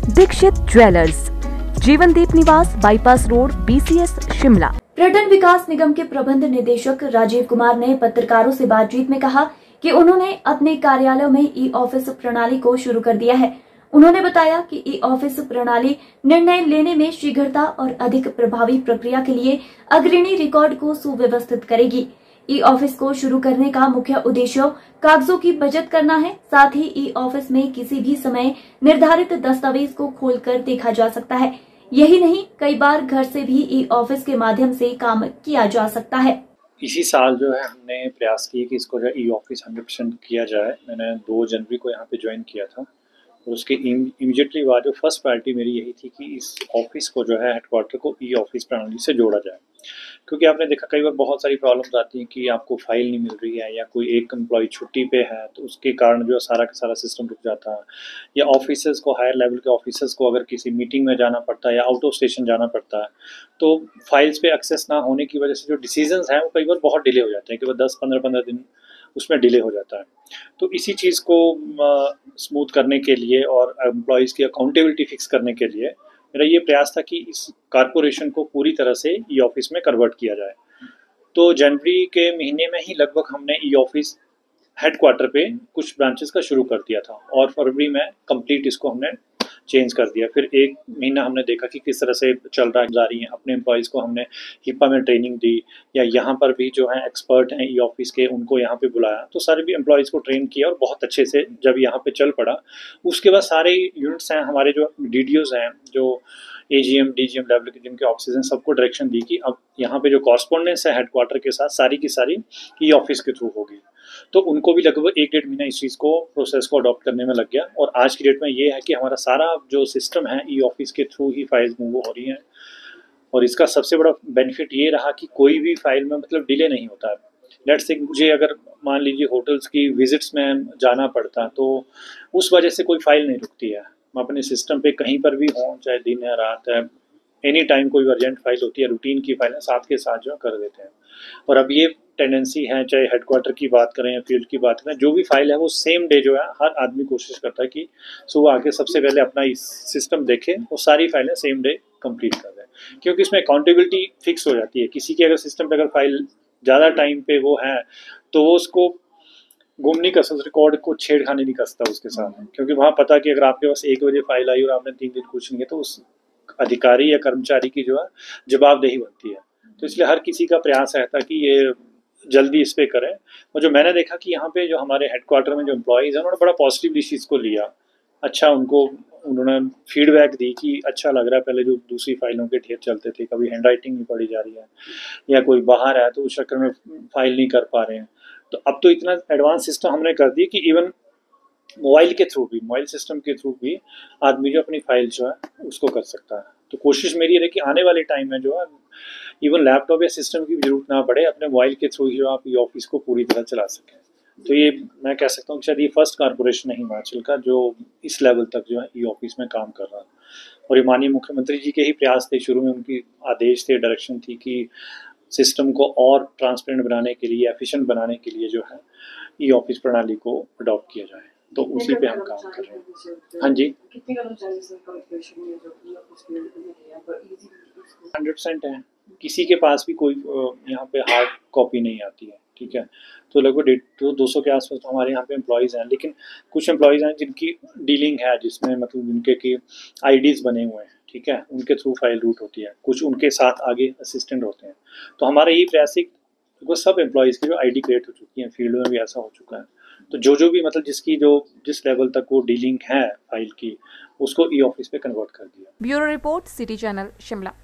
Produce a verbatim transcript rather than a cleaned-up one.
Dixit jewellers, जीवनदीप निवास, bypass road, BCS, Shimla. पर्यटन विकास निगम के प्रबंध निदेशक राजीव कुमार ने पत्रकारों से बातचीत में कहा कि उन्होंने अपने कार्यालयों में ई ऑफिस प्रणाली को शुरू कर दिया है। उन्होंने बताया कि ई ऑफिस प्रणाली निर्णय लेने में शीघ्रता और अधिक प्रभावी प्रक्रिया के लिए अग्रणी रिकॉर्ड को सुव्यवस्थित करेगी। ई ऑफिस को शुरू करने का मुख्य उद्देश्य कागजों की बचत करना है। साथ ही ई ऑफिस में किसी भी समय निर्धारित दस्तावेज को खोलकर देखा जा सकता है। यही नहीं, कई बार घर से भी ई ऑफिस के माध्यम से काम किया जा सकता है। इसी साल जो है हमने प्रयास किए कि इसको जो है ई ऑफिस हंड्रेड परसेंट किया जाए। मैंने दो जनवरी को यहाँ पे ज्वाइन किया था और उसके इमीडिएटली बाद जो फर्स्ट प्रायोरिटी मेरी यही थी कि इस ऑफिस को जो है हेडक्वार्टर को ई ऑफिस प्रणाली से जोड़ा जाए। क्योंकि आपने देखा कई बार बहुत सारी प्रॉब्लम्स आती हैं कि आपको फाइल नहीं मिल रही है या कोई एक एम्प्लॉय छुट्टी पे है तो उसके कारण जो है सारा का सारा सिस्टम रुक जाता है, या ऑफिसर्स को, हायर लेवल के ऑफिसर्स को अगर किसी मीटिंग में जाना पड़ता है या आउट ऑफ स्टेशन जाना पड़ता है तो फाइल्स पे एक्सेस ना होने की वजह से जो डिसीजंस हैं वो कई बार बहुत डिले हो जाते हैं कि वो दस पंद्रह पंद्रह दिन उसमें डिले हो जाता है। तो इसी चीज़ को स्मूथ करने के लिए और एम्प्लॉयज़ की अकाउंटेबिलिटी फिक्स करने के लिए मेरा ये प्रयास था कि इस कारपोरेशन को पूरी तरह से ई ऑफिस में कन्वर्ट किया जाए। तो जनवरी के महीने में ही लगभग हमने ई ऑफिस हेडक्वार्टर पे कुछ ब्रांचेस का शुरू कर दिया था और फरवरी में कंप्लीट इसको हमने चेंज कर दिया। फिर एक महीना हमने देखा कि किस तरह से चल रहा जा रही है। अपने एम्प्लॉयज़ को हमने हिप्पा में ट्रेनिंग दी, या यहाँ पर भी जो है एक्सपर्ट हैं ई ऑफिस के उनको यहाँ पे बुलाया, तो सारे भी एम्प्लॉयज़ को ट्रेन किया और बहुत अच्छे से जब यहाँ पे चल पड़ा उसके बाद सारे यूनिट्स हैं हमारे जो डी डी ओज़ हैं, जो A G M D G M level के जिनके ऑफिस हैं, सबको डायरेक्शन दी कि अब यहाँ पे जो कॉरस्पॉन्डेंस है हेडक्वार्टर के साथ सारी की सारी ई ऑफिस के थ्रू होगी। तो उनको भी लगभग एक डेढ़ महीना इस चीज़ को प्रोसेस को अडॉप्ट करने में लग गया और आज की डेट में ये है कि हमारा सारा जो सिस्टम है ई ऑफिस के थ्रू ही फाइल्स मूव हो रही हैं। और इसका सबसे बड़ा बेनिफिट ये रहा कि कोई भी फाइल में मतलब डिले नहीं होता है। लेट्स से मुझे अगर मान लीजिए होटल्स की विजिट्स में जाना पड़ता तो उस वजह से कोई फाइल नहीं रुकती है। मैं अपने सिस्टम पे कहीं पर भी हों, चाहे दिन है रात है, एनी टाइम कोई अर्जेंट फाइल होती है, रूटीन की फाइल है, साथ के साथ जो कर देते हैं। और अब ये टेंडेंसी है, चाहे हेडक्वार्टर की बात करें या फील्ड की बात करें, जो भी फाइल है वो सेम डे जो है हर आदमी कोशिश करता है कि सुबह आके सबसे पहले अपना इस सिस्टम देखे और सारी फाइलें सेम डे कंप्लीट कर दें, क्योंकि इसमें अकाउंटेबिलिटी फिक्स हो जाती है। किसी की अगर सिस्टम पे अगर फाइल ज़्यादा टाइम पे वो है तो वो उसको गुम नहीं कर सकता, रिकॉर्ड को छेड़खानी नहीं कर सकता उसके साथ, क्योंकि वहाँ पता कि अगर आपके पास एक बजे फाइल आई और आपने तीन दिन कुछ नहीं है तो उस अधिकारी या कर्मचारी की जो है जवाबदेही बनती है। तो इसलिए हर किसी का प्रयास रहता है कि ये जल्दी इस पे करें। और जो मैंने देखा कि यहाँ पे जो हमारे हेडक्वार्टर में जो एम्प्लॉयज़ हैं उन्होंने बड़ा पॉजिटिवली इस चीज़ को लिया। अच्छा, उनको उन्होंने फीडबैक दी कि अच्छा लग रहा है। पहले जो दूसरी फाइलों के ढेर चलते थे, कभी हैंड राइटिंग नहीं पढ़ी जा रही है या कोई बाहर है तो उस चक्कर में फाइल नहीं कर पा रहे हैं, तो अब तो इतना एडवांस सिस्टम हमने कर दी कि इवन मोबाइल के थ्रू भी, मोबाइल सिस्टम के थ्रू भी आदमी जो अपनी फाइल जो है उसको कर सकता है। तो कोशिश मेरी है कि आने वाले टाइम में जो है इवन लैपटॉप या सिस्टम की भी जरूरत ना पड़े, अपने मोबाइल के थ्रू ही जो आप ई ऑफिस को पूरी तरह चला सकें। तो ये मैं कह सकता हूँ कि शायद ये फर्स्ट कॉर्पोरेशन है हिमाचल का जो इस लेवल तक जो है ई ऑफिस में काम कर रहा है। और ये माननीय मुख्यमंत्री जी के ही प्रयास थे, शुरू में उनकी आदेश थे, डायरेक्शन थी कि सिस्टम को और ट्रांसपेरेंट बनाने के लिए, एफिशिएंट बनाने के लिए जो है ई ऑफिस प्रणाली को अडॉप्ट किया जाए, तो उसी पे हम काम कर रहे हैं। हाँ जी, हंड्रेड परसेंट है। किसी के पास भी कोई यहाँ पे हार्ड कॉपी नहीं आती है, ठीक है। तो लगभग डेढ़ तो दो सौ के आसपास तो हमारे यहाँ पे एम्प्लॉयज़ हैं, लेकिन कुछ एम्प्लॉयज़ हैं जिनकी डीलिंग है, जिसमें मतलब जिनके की आई डीज़ बने हुए हैं, ठीक है, उनके थ्रू फाइल रूट होती है। कुछ उनके साथ आगे असिस्टेंट होते हैं। तो हमारा यही प्रयास है क्योंकि सब एम्प्लॉयज़ की जो आई डी क्रिएट हो चुकी है, फील्ड में भी ऐसा हो चुका है। तो जो जो भी मतलब जिसकी जो जिस लेवल तक वो डीलिंग है फाइल की, उसको ई ऑफिस पे कन्वर्ट कर दिया। Bureau report, city channel, Shimla.